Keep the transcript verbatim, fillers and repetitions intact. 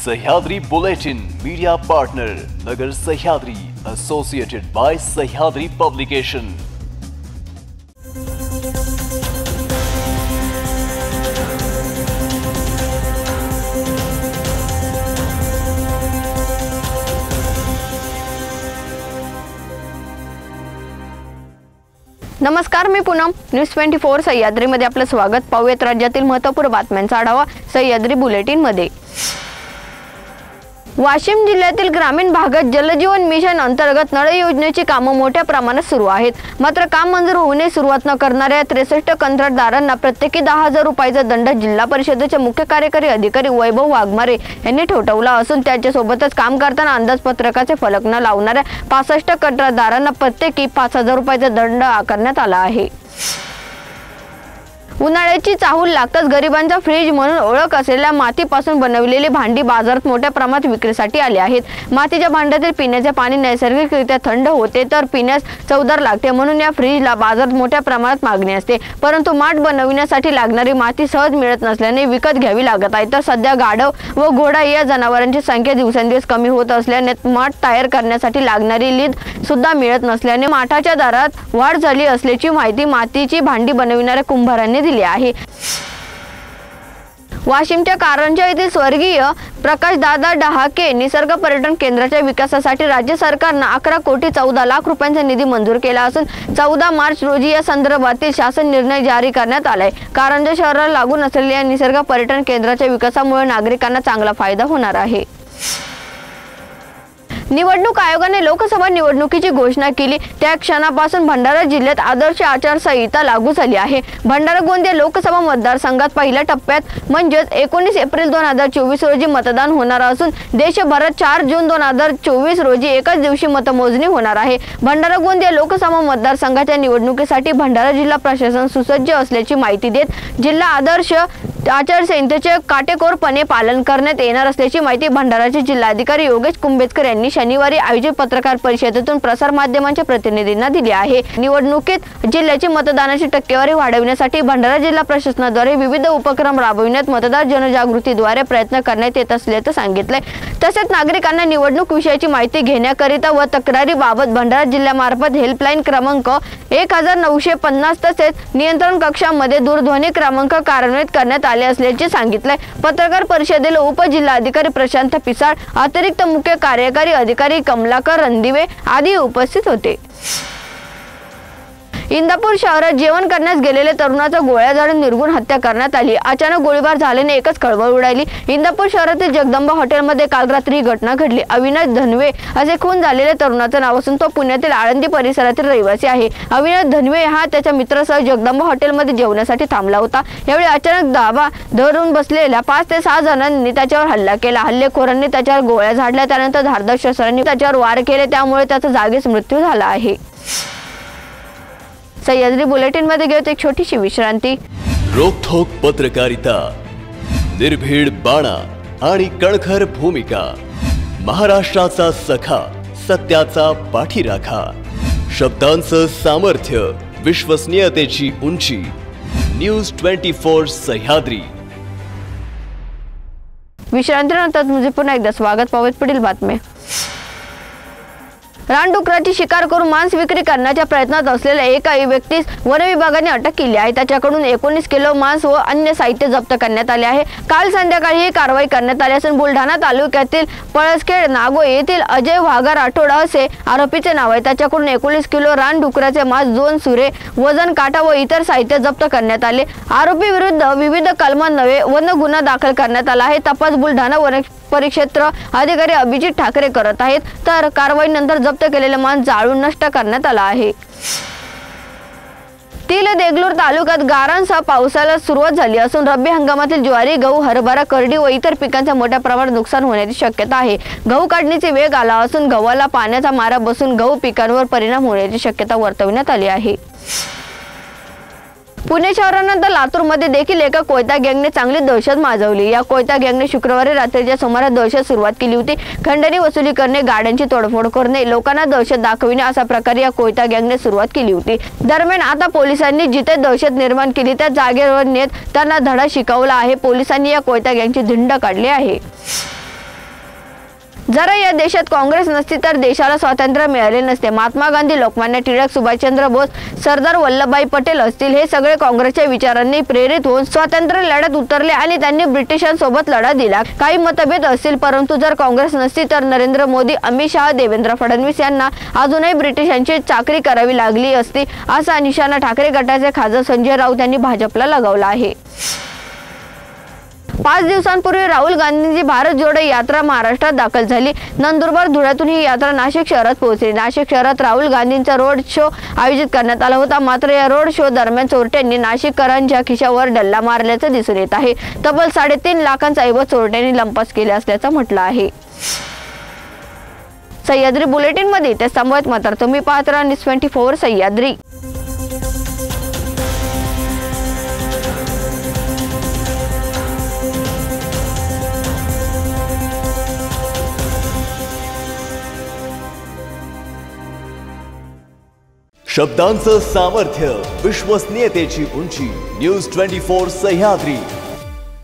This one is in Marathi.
Sahyadri bulletin media partner Nagar Sahyadri associated by Sahyadri publication. नमस्कार, मी Poonam news twenty four Sahyadri मध्ये आपलं स्वागत। पाहूयात राज्यातील महत्त्वपूर्ण बातम्यांचा आढावा सह्याद्री बुलेटिन मध्ये। वाशिम जिल्ह्यातील ग्रामीण भागात जलजीवन मिशन अंतर्गत नळ योजनेची कामं मोठ्या प्रमाणात सुरू आहेत। मात्र काम मंजूर होऊनही सुरुवात न करणाऱ्या त्रेसष्ट कंत्राटदारांना प्रत्येकी दहा हजार रुपयाचा दंड जिल्हा परिषदेचे मुख्य कार्यकारी अधिकारी वैभव वाघमारे यांनी ठोठावला असून त्याच्यासोबतच काम करताना अंदाजपत्रकाचे फलक न लावणाऱ्या पासष्ट कंत्राटदारांना प्रत्येकी पाच हजार रुपयाचा दंड आकारण्यात आला आहे। उन्हाळ्याची चाहूल लागताच गरिबांचा फ्रीज म्हणून ओळख असलेल्या मातीपासून बनवलेली भांडी बाजारात मोठ्या प्रमाणात विक्रीसाठी आली आहेत। मातीच्या भांड्यातील पिण्याचे पाणी नैसर्गिकरित्या थंड होते तर पिण्यास चवदार लागते, म्हणून या फ्रीजला बाजारात मोठ्या प्रमाणात मागणी असते। परंतु माठ बनविण्यासाठी लागणारी माती सहज मिळत नसल्याने विकत घ्यावी लागत आहे। तर सध्या गाढव व घोडा या जनावरांची संख्या दिवसेंदिवस कमी होत असल्याने माठ तयार करण्यासाठी लागणारी लीद सुद्धा मिळत नसल्याने माठाच्या दरात वाढ झाली असल्याची माहिती मातीची भांडी बनविणाऱ्या कुंभारांनी दिली आहे। वाशिमच्या कारंजा येथील स्वर्गीय प्रकाशदादा डहाके निसर्ग पर्यटन केंद्राच्या विकासासाठी राज्य सरकारने अकरा कोटी चौदा लाख रुपयांचा निधी मंजूर केला असून चौदा मार्च रोजी या संदर्भातील शासन निर्णय जारी करण्यात आलाय। कारंजा शहराला लागून असलेल्या निसर्ग पर्यटन केंद्राच्या विकासामुळे नागरिकांना चांगला फायदा होणार आहे। निवडणूक आयोगाने लोकसभा निवडणुकीची घोषणा केली त्या क्षणापासून भंडारा जिल्ह्यात आदर्श आचारसंहिता लागू झाली आहे। भंडारा गोंदिया लोकसभा मतदारसंघात पहिल्या टप्प्यात म्हणजेच एकोणीस एप्रिल दोन हजार चोवीस रोजी मतदान होणार असून देशभरात चार जून दोन हजार चोवीस रोजी एकाच दिवशी मतमोजणी होणार आहे। भंडारा गोंदिया लोकसभा मतदारसंघाच्या निवडणुकीसाठी भंडारा जिल्हा प्रशासन सुसज्ज असल्याची माहिती देत जिल्हा आदर्श आचारसंहितेचे काटेकोरपणे पालन करण्यात येणार असल्याची माहिती भंडाराचे जिल्हाधिकारी योगेश कुंभेजकर यांनी शनिवारी आयोजित पत्रकार परिषदेतून प्रसार माध्यमांच्या प्रतिनिधींना दिली आहे। निवडणुकीत जिल्ह्याची मतदानाची टक्केवारी वाढविण्यासाठी भंडारा जिल्हा प्रशासनाद्वारे विविध उपक्रम राबविण्यात मतदार जनजागृतीद्वारे प्रयत्न करण्यात येत असल्याचे सांगितले। तसेच नागरिकांना निवडणूक विषयाची माहिती घेण्याकरिता व तक्रारीबाबत भंडारा जिल्ह्यामार्फत हेल्पलाईन क्रमांक एक हजार नऊशे पन्नास तसेच नियंत्रण कक्षामध्ये दूरध्वनी क्रमांक कार्यान्वित करण्यात आले असल्याचे सांगितले। पत्रकार परिषदेला उपजिल्हाधिकारी प्रशांत पिसाळ, अतिरिक्त मुख्य कार्यकारी अधिकारी कमलाकर रणदिवे आदी उपस्थित होते। इंदापूर शहरात जेवण करण्यास गेलेले तरुणाचा गोळ्या झाडून निर्घुण हत्या करण्यात आली। अचानक गोळीबार झाल्याने एकच खळबळ उडाली। इंदापूर शहरातील जगदंबा हॉटेलमध्ये काल रात्री ही घटना घडली। अविनाश धनवे असे खून झालेल्या तरुणाचे नाव असून तो पुण्यातील आळंदी परिसरातील रहिवासी आहे। अविनाश धनवे हा त्याच्या मित्रासह जगदंबा हॉटेलमध्ये जेवण्यासाठी थांबला होता। यावेळी अचानक दाबा धरून बसलेल्या पाच ते सहा जणांनी त्याच्यावर हल्ला केला। हल्लेखोरांनी त्याच्यावर गोळ्या झाडल्या, त्यानंतर धारदार शस्त्रांनी त्याच्यावर वार केले, त्यामुळे त्याचा जागीच मृत्यू झाला आहे। सह्याद्री बुलेटिन मध्ये घेऊत एक छोटीशी विश्रांती। रोखोक पत्रकारिता, निर्भीड बाणा आणि कणखर भूमिका, महाराष्ट्राचा सखा, सत्याचा पाठीराखा, शब्दांचं सामर्थ्य, विश्वसनीयतेची उंची, न्यूज ट्वेंटी फोर सह्याद्री। विश्रांतीनंतर तुमचे पुन्हा एकदा स्वागत। पाहूयात पुढील बातम्या। रानडुकराची शिकार करून मांस विक्री करण्याच्या प्रयत्नात असलेल्या एका व्यक्तीस वन विभागाने अटक केली आहे। त्याच्याकडून एकोणीस किलो मांस व अन्य साहित्य जप्त करण्यात आले आहे। काल संध्याकाळी ही कारवाई करण्यात आली असून बुलढाणा तालुक्यातील पळसखेड नागो येथील अजय वाघा राठोड असे आरोपीचे नाव आहे। त्याच्याकडून एकोणीस किलो रानडुकराचे मांस, दोन सुरे, वजन काटा व इतर साहित्य जप्त करण्यात आले। आरोपी विरुद्ध विविध कलमांन्वये वन गुन्हा दाखल करण्यात आला आहे। तपास बुलढाणा वन परिक्षेत्र अधिकारी अभिजित ठाकरे करत आहेत, तर कारवाईनंतर जप्त केलेले मांस जाळून नष्ट करण्यात आला आहे। तिल देगलूर तालुक्यात गारांसह पावसाला सुरुवात झाली असून रब्बी हंगामातील ज्वारी, गहू, हरभरा, करडी व इतर पिकांचे मोठ्या प्रमाणात नुकसान होण्याची शक्यता आहे। गहू काढणीचे वेग आला असून गव्हाला पाण्याचा मारा बसून गहू पिकांवर परिणाम होण्याची शक्यता वर्तवण्यात आली आहे। पुणे शहरानंतर लातूरमध्ये देखील एका कोयता गँगने चांगली दहशत माजवली। या कोयता गँगने शुक्रवारी रात्रीच्या सुमारास दहशत सुरुवात केली होती। खंडणी वसुली करणे, गाड्यांची तोडफोड करणे, लोकांना दहशत दाखविणे अशा प्रकारे या कोयता गँगने सुरुवात केली होती। दरम्यान आता पोलिसांनी जिथे दहशत निर्माण केली त्या जागेवर नेत त्यांना धडा शिकवला आहे। पोलिसांनी या कोयता गँगची धिंड काढली आहे। जरा या देशात काँग्रेस नसती तर देशाला स्वातंत्र्य मिळाले नसते. महात्मा गांधी, लोकमान्य टिळक, सुभाषचंद्र बोस, सरदार वल्लभभाई पटेल असतील, हे सगळे काँग्रेसच्या विचारांनी प्रेरित होऊन स्वातंत्र्य लढ्यात उतरले आणि त्यांनी ब्रिटिशांसोबत लढा दिला. काही मतभेद असतील, परंतु जर काँग्रेस नसती तर नरेंद्र मोदी, अमित शहा, देवेंद्र फडणवीस यांना अजूनही ब्रिटिशांची चाकरी करावी लागली असती, असा निशाणा ठाकरे गटाचे खासदार संजय राऊत यांनी भाजपला लगावला आहे. पाच दिवसांपूर्वी राहुल गांधींची भारत जोडो यात्रा महाराष्ट्रात दाखल झाली. नंदुरबार, धुळ्यातून ही यात्रा नाशिक शहरात पोहोचली. नाशिक शहरात राहुल गांधींचा रोड शो आयोजित करण्यात आला होता. मात्र या रोड शो दरम्यान चोरट्यांनी नाशिककरांच्या खिशावर डल्ला मारल्याचं दिसून येत आहे. तब्बल साडेतीन लाखांचा ऐवज चोरट्यांनी लंपास केले असल्याचं म्हटलं आहे. सह्याद्री बुलेटिन मध्ये ते संवाद मात्र तुम्ही पाहत राहा न्यूज ट्वेंटी फोर सह्याद्री. शब्दांचं सामर्थ्य, विश्वसनीयतेची उंची. News twenty four Sahyadri.